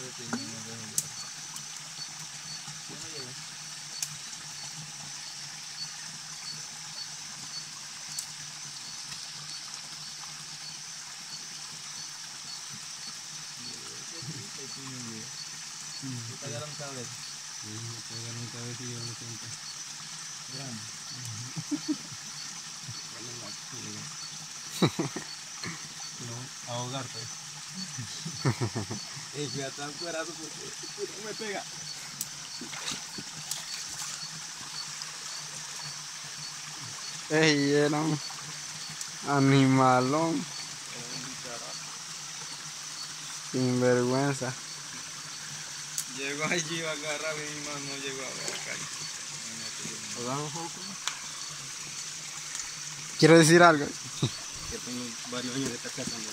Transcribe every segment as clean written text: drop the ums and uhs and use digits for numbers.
Kita garam sawit. Kita garam sawit y yo lo siento. Grande. No, ahogar pues. Cuidado al cuerazo porque no me pega. Era un animalón. Era un bicharraco. Sin vergüenza. Llegó allí, iba a agarrar y mi mano no llegó a agarrar. Quiero decir algo. Que tengo varios años de estar cazando.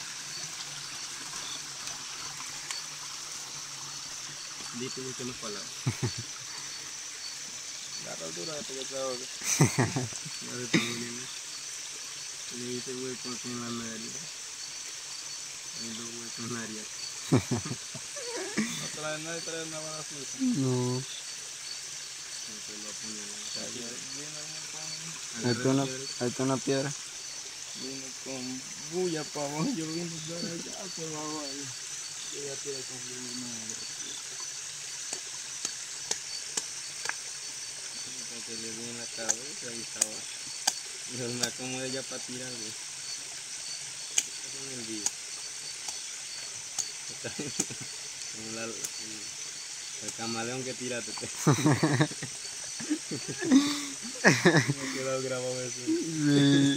Dite que no palabras. La rotura de que se ahoga. Ya se está muriendo. Le hice hueco aquí en la nariz. Hay 2 huecos en la nariz. Nadie trae una bala sucia. No. Entonces lo Vino Ahí está una piedra. con bulla para abajo. Yo vine por allá por abajo ahí. Yo ya tiré con bulla. Que le di en la cabeza y estaba. Pero me acomodé ya para tirar, güey. Eso me olvidó. Como el camaleón que tiraste. Me ha quedado grabado eso. Sí.